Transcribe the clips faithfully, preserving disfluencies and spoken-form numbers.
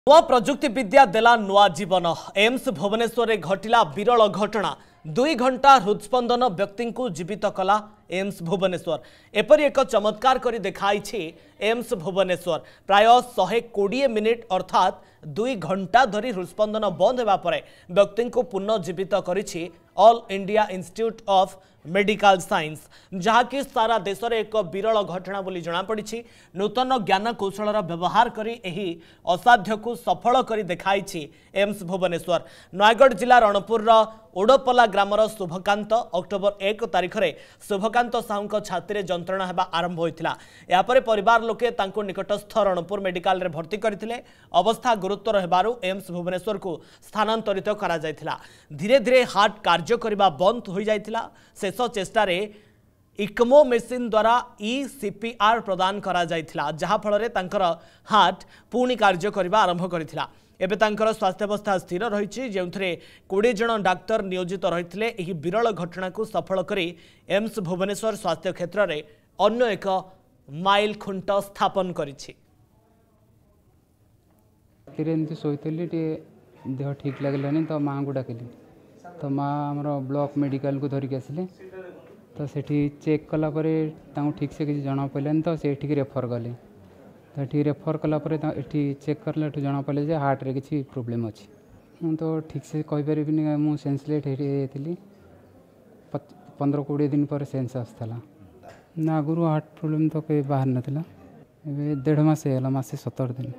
नुआ प्रजुक्ति विद्या देला नुआ जीवन। एम्स भुवनेश्वर में घटिला विरल घटना। दुई घंटा हृदस्पंदन व्यक्ति को जीवित कला एम्स भुवनेश्वर। एपरी एक चमत्कार करी देखाई एम्स भुवनेश्वर। प्राय शहे कोड़े मिनिट अर्थात दुई घंटा धरी हृदस्पंदन बंद होगा पर व्यक्ति को पुनर्जीवित करिछि All India Institute of Medical Science, जहाँकि सारा देश में एक विरल घटना बोली जनापड़ी। नूतन ज्ञान कौशल व्यवहार करी एही असाध्य को सफल करी देखाई एम्स भुवनेश्वर। नयगढ़ जिला रणपुर ओडपला ग्रामर शुभकांत अक्टोबर एक तारिख में शुभकांत साहू छाती जंत्रणा होगा आरंभ होता। यापर परिवार लोके तांको निकटस्थ रणपुर मेडिकल रे भर्ती करथिले। अवस्था गुरुतर हेबारु एम्स भुवनेश्वर को स्थानांतरित करा जायथिला। धीरे धीरे हार्ट कार्य करबा बंद हो जायथिला। शेष चेष्टा रे इक्मो मेसिन द्वारा ई सीपीआर प्रदान करा जायथिला, जहा फଳରେ तांकर हार्ट पुणी कार्य करबा आरंभ करथिला। एबे तांकर स्वास्थ्यावस्था स्थिर रही, जो कोड़े जन डाक्तर नियोजित रही। यह विरल घटना को सफल करी एम्स भुवनेश्वर स्वास्थ्य क्षेत्र में अन्य एक माइल खुंट स्थापन करिछि। शोली देह ठीक लगलानी तो माँ को डाकिली तो माँ आमर ब्लॉक मेडिकल को धरिक आसिले तो सेठी चेक कला परे तांको ठीक से किसी जना पड़ानी तो से रेफर गले तो ये रेफर कलापर ये चेक करला जना पड़े जे हार्ट रे किसी प्रोब्लेम अच्छी। मुझे तो ठीक से कहीपर मुझे सेन्सलेट होती पंद्रह कोड़े दिन पर सेन्स आसला ना। आगुरी हार्ट प्रोब्लेम तो कहीं बाहर नाला। डेढ़ मस है मसे सतर दिन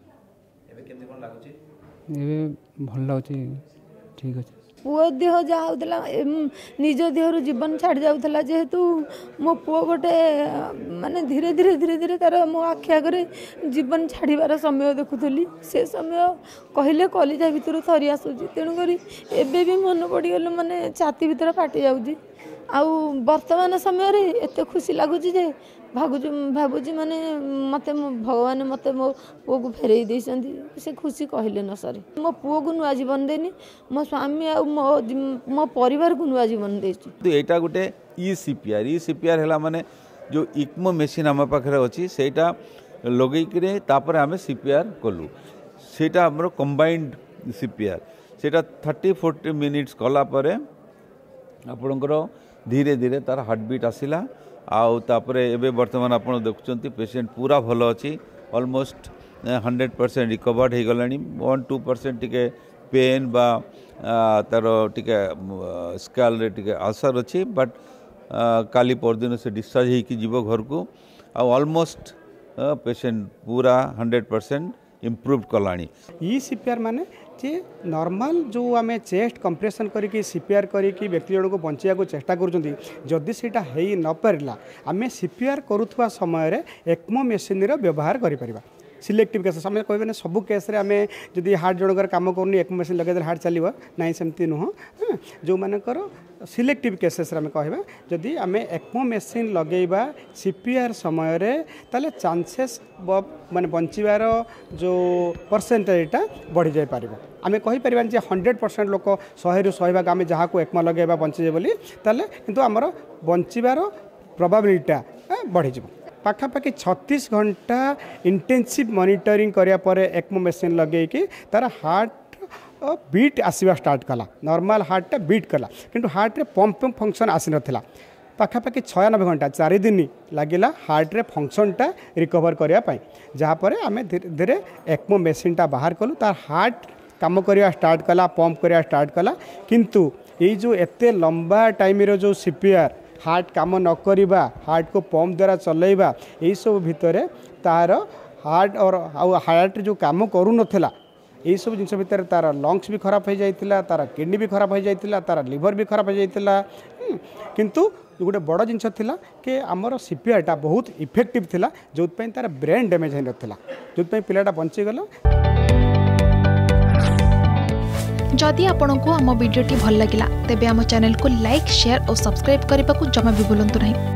एवं भल लगुच ठीक अच्छे। पुओ देह जाऊला निज देहरु जीवन छाड़ जाऊला जेहेतु मो पुओ गोटे माने धीरे धीरे धीरे धीरे तार मो आखि आगे जीवन छाड़बार समय देखुली। से समय कहले कलिजा भितर थरी आसूँ तेणुक एबे भी मन पड़गल माने छाती भीतर फाटी जाऊँगी। आउ वर्तमान समय एत खुशी लगुच जे भागुच भावुची माने मत भगवान मत मो पुओ को फेरई देइछंती। से खुशी कहले न सरे। मो पुओ को नुआ जीवन देनी, मो स्वामी आ मो मो परिवार को नुआ जीवन देछि। तो एटा गोटे ई सीपीआर ई सीपीआर हैला माने जो इक्मो मेसिन आम पाखे अच्छी सेटा लगेकरे तापर आमे सीपीआर कलु। सेटा हमर कंबाइंड सीपीआर सेटा थर्टी फोर्टी मिनिट्स कला परे आपणकर धीरे धीरे तार हार्टबीट आसिला। आउ तापरे एबे वर्तमान आपण देखुचंती पेशेंट पूरा भल अच्छी ऑलमोस्ट हंड्रेड परसेंट रिकवर्ड हो गलानी। वन टू परसेंट टिके पेन बा तार टिके स्काल रे टिके आल्सर अच्छी बट काली परदिन से डिस्चार्ज होगी जीव घर को। आ ऑलमोस्ट पेशेंट पूरा हंड्रेड परसेंट इम्प्रूव कलानी। ई सीपीआर माने जे नॉर्मल जो आम चेस्ट कंप्रेशन करके सीपीआर करके व्यक्ति जन को बचाया को चेष्टा करुँच जदि से हो न पारा आम सीपीआर करुवा समय एक्मो मेसीन व्यवहार करें। सिलेक्टिव केस आम कहे सबू केस आम जदि हार्ट जनकर कम करनी एक्मो मेसीन लगे हार्ट चलो ना सेमती नुह। जो मानकर सिलेक्टिव केसेस आम कह जदि आम एक्मो मेसीन लगेबा सीपीआर समय ताले चांसेस माने बंचार जो परसेंटेजटा बढ़ी जाई पारिबो। आम कहीपर जे हंड्रेड परसेंट लोक शहे रु शहे भाग आम जहाँ को एक्मो लगेबा बंचे बोली ताले किंतु आमर बंचार प्रोबाबिलिटा बढ़ीज। पाखापाखि छत्तीस घंटा इंटेंसिव मॉनिटरिंग करिया परे एक्मो मेसीन लगेकी तार हार्ट बीट आसवा स्टार्ट कला। नॉर्मल हार्टा बीट कला किंतु हार्ट रे पंप फंक्शन आसी नथिला। पाखापाखि छयानबे घंटा चार दिन लगिला हार्ट रे फंक्शनटा रिकवर करिया पई, जहाँ पर आम धीरे धीरे एक्मो मेसीनटा बाहर कलु। तार हार्ट काम करिया स्टार्ट कला, पंप करिया स्टार्ट कला। किंतु ये जो एते लंबा टाइम रो जो सीपीआर हार्ट काम न करिबा, हार्ट को पंप द्वारा चलैबा, यही सब भितर तार हार्ट और हार्ट जो काम करू नथिला यही सब जिन भितर तार लंग्स भी खराब हो जाइतिला, तार किडनी भी खराब हो जाइतिला, तार लिवर भी खराब हो जाइतिला। किंतु गोटे बड़ जिनस थिला कि आमर सीपीआरटा बहुत इफेक्टिव थिला, जो तार ब्रेन डैमेज हो नथिला, जो पिलाटा बंचीगला। जदि आपंक आम भिडी भल लगा तेब आम चैनल को लाइक शेयर और सब्सक्राइब करने को जमा भी भूलु नहीं।